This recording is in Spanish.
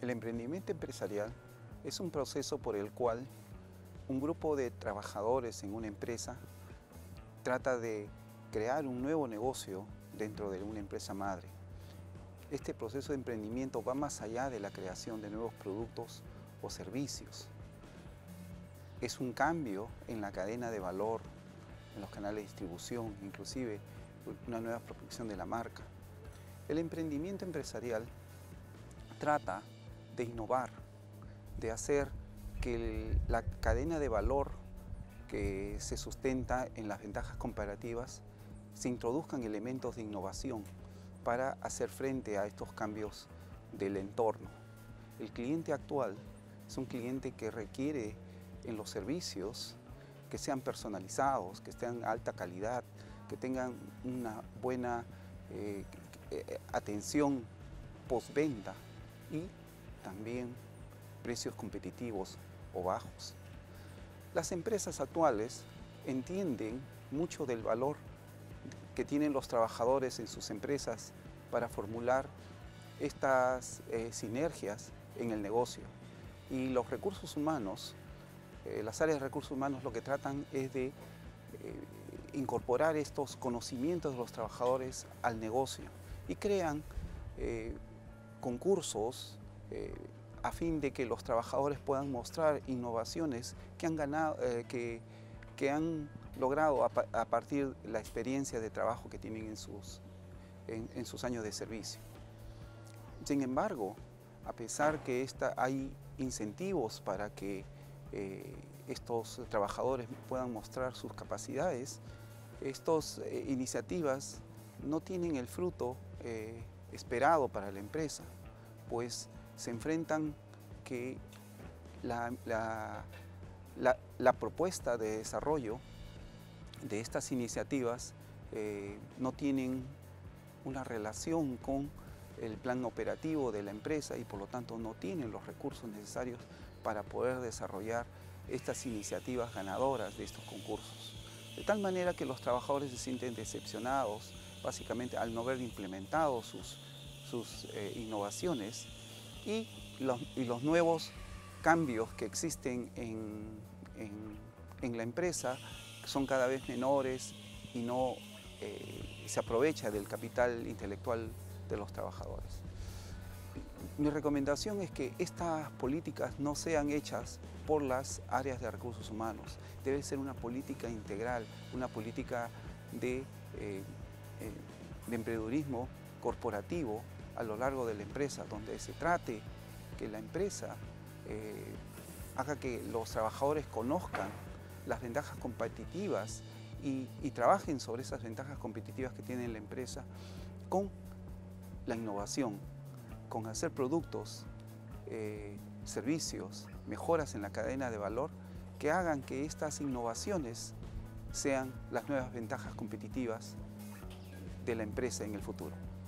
El emprendimiento empresarial es un proceso por el cual un grupo de trabajadores en una empresa trata de crear un nuevo negocio dentro de una empresa madre. Este proceso de emprendimiento va más allá de la creación de nuevos productos o servicios. Es un cambio en la cadena de valor, en los canales de distribución, inclusive una nueva proyección de la marca. El emprendimiento empresarial trata de innovar, de hacer que la cadena de valor que se sustenta en las ventajas comparativas se introduzcan elementos de innovación para hacer frente a estos cambios del entorno. El cliente actual es un cliente que requiere en los servicios que sean personalizados, que estén de alta calidad, que tengan una buena atención postventa y también precios competitivos o bajos. Las empresas actuales entienden mucho del valor que tienen los trabajadores en sus empresas para formular estas sinergias en el negocio. Y los recursos humanos, las áreas de recursos humanos lo que tratan es de incorporar estos conocimientos de los trabajadores al negocio y crean concursos a fin de que los trabajadores puedan mostrar innovaciones que han logrado a partir de la experiencia de trabajo que tienen en sus años de servicio. Sin embargo, a pesar que hay incentivos para que estos trabajadores puedan mostrar sus capacidades, estas iniciativas no tienen el fruto esperado para la empresa, pues se enfrentan que la propuesta de desarrollo de estas iniciativas no tienen una relación con el plan operativo de la empresa y por lo tanto no tienen los recursos necesarios para poder desarrollar estas iniciativas ganadoras de estos concursos. De tal manera que los trabajadores se sienten decepcionados básicamente al no haber implementado sus innovaciones y los nuevos cambios que existen en la empresa son cada vez menores y no se aprovecha del capital intelectual de los trabajadores. Mi recomendación es que estas políticas no sean hechas por las áreas de recursos humanos. Debe ser una política integral, una política de emprendedurismo corporativo a lo largo de la empresa, donde se trate que la empresa haga que los trabajadores conozcan las ventajas competitivas y trabajen sobre esas ventajas competitivas que tiene la empresa con la innovación, con hacer productos, servicios, mejoras en la cadena de valor que hagan que estas innovaciones sean las nuevas ventajas competitivas de la empresa en el futuro.